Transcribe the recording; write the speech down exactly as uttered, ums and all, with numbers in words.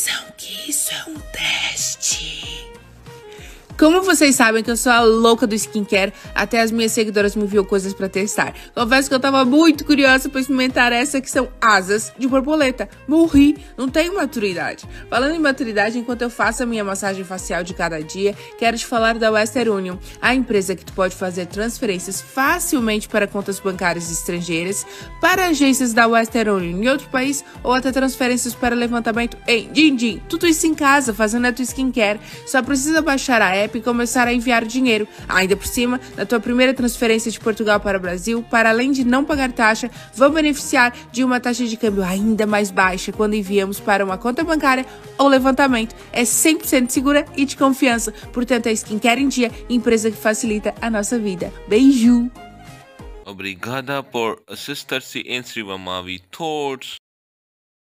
Atenção que isso é um teste. Como vocês sabem que eu sou a louca do skincare, até as minhas seguidoras me enviam coisas pra testar. Confesso que eu tava muito curiosa pra experimentar essa que são asas de borboleta. Morri, não tenho maturidade. Falando em maturidade, enquanto eu faço a minha massagem facial de cada dia, quero te falar da Western Union, a empresa que tu pode fazer transferências facilmente para contas bancárias estrangeiras, para agências da Western Union em outro país, ou até transferências para levantamento em din-din. Tudo isso em casa, fazendo a tua skincare. Só precisa baixar a app e começar a enviar dinheiro. Ainda por cima, na tua primeira transferência de Portugal para o Brasil, para além de não pagar taxa, vão beneficiar de uma taxa de câmbio ainda mais baixa quando enviamos para uma conta bancária ou levantamento. É cem por cento segura e de confiança. Portanto, a Skincare em Dia, empresa que facilita a nossa vida. Beijo! Obrigada por assistir-se em Srivamavi Thoughts.